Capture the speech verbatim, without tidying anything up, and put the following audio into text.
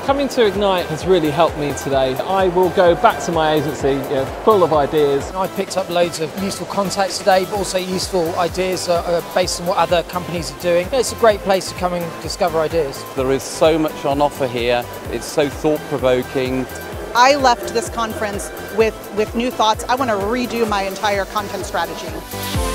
Coming to Ignite has really helped me today. I will go back to my agency, you know, full of ideas. I picked up loads of useful contacts today, but also useful ideas uh, based on what other companies are doing. It's a great place to come and discover ideas. There is so much on offer here. It's so thought-provoking. I left this conference with, with new thoughts. I want to redo my entire content strategy.